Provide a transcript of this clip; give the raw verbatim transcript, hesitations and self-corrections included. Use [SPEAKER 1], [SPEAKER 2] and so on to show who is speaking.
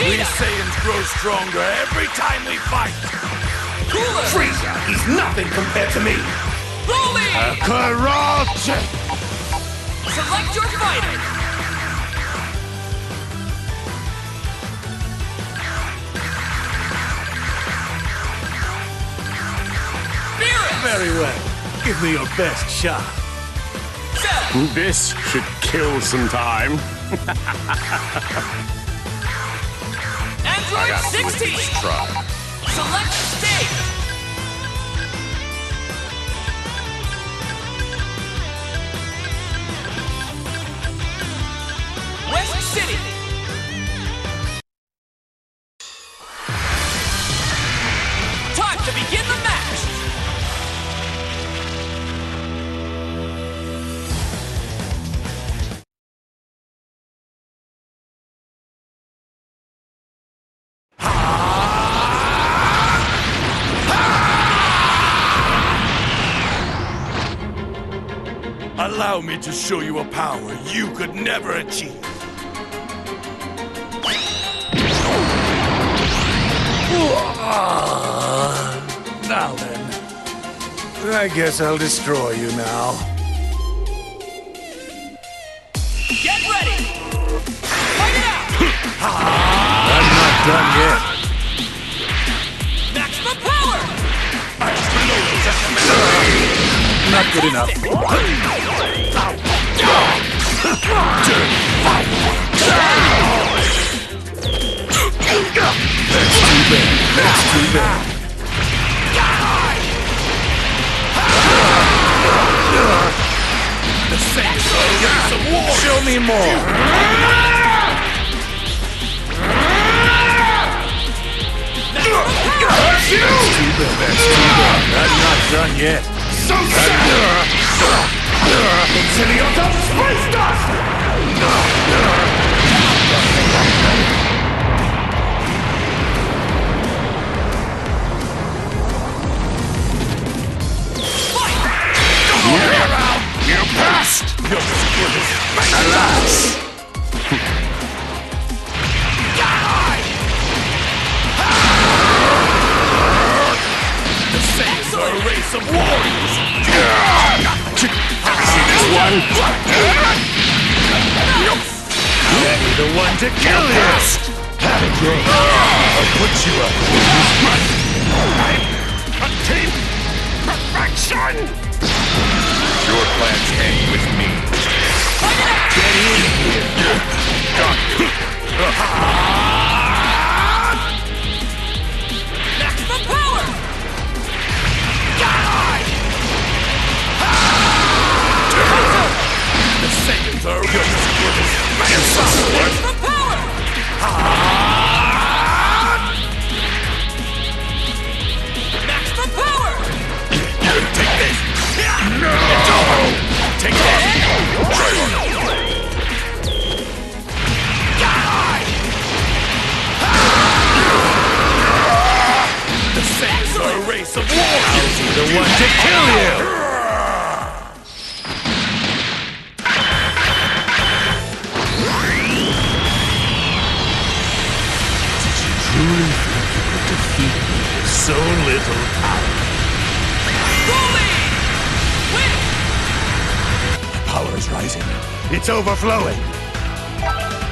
[SPEAKER 1] We Saiyans grow stronger every time we fight.
[SPEAKER 2] Cooler.
[SPEAKER 3] Frieza, he's nothing compared to me.
[SPEAKER 2] Rolling.
[SPEAKER 1] Kakarot!
[SPEAKER 2] Select your fighter. Beerus.
[SPEAKER 1] Very well. Give me your best shot.
[SPEAKER 2] Cell.
[SPEAKER 4] This should kill some time.
[SPEAKER 2] Android sixteen.
[SPEAKER 4] Try.
[SPEAKER 2] Select stage. West City. Time to begin the match.
[SPEAKER 1] Allow me to show you a power you could never achieve. Now then, I guess I'll destroy you now.
[SPEAKER 2] Get ready. Fight it out.
[SPEAKER 1] I'm not done yet.
[SPEAKER 2] Maximum power.
[SPEAKER 1] Not good enough. That's too bad. That's too bad. The Saints are a race of warriors. Show me more. That's too bad. That's too bad. I'm not done yet. So sad! Incendio Space Dust!
[SPEAKER 4] You passed!
[SPEAKER 1] You're as good as
[SPEAKER 4] Alas!
[SPEAKER 1] the Saints are a race of warriors!
[SPEAKER 4] See this one?
[SPEAKER 1] Ready the one to kill you! Have it your way. I'll put you up.
[SPEAKER 4] Team perfection! Your plans end with me.
[SPEAKER 1] Get in here!
[SPEAKER 2] Maximum power.
[SPEAKER 1] The Saiyans are good as good as
[SPEAKER 2] Maximum power. Maximum power.
[SPEAKER 1] Take this!
[SPEAKER 4] No!
[SPEAKER 1] Take this!
[SPEAKER 4] Try harder.
[SPEAKER 1] The Saints are a race of warriors! The one to kill you! Did you truly think you could defeat me with so little power?
[SPEAKER 2] Rolling. Win.
[SPEAKER 1] My power is rising. It's overflowing.